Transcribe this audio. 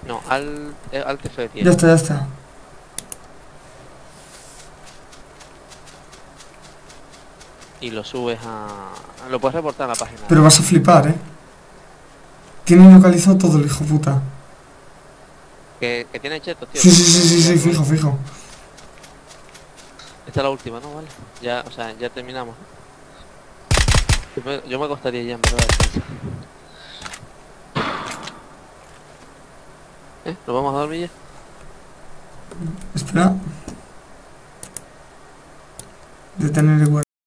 No, al Ya F10. está, ya está. Y lo subes a... Lo puedes reportar a la página, Pero ¿eh? vas a flipar, ¿eh? Tienen localizado todo el hijo puta. Que tiene chetos, tío, Sí, que sí, no sí, sí, te sí, llames fijo, bonito. fijo. Esta es la última, ¿no? Vale. Ya, o sea, ya terminamos, ¿no? Yo me acostaría ya, en verdad, a descansar. ¿Nos vamos a dormir ya? Espera. Detener y guardar.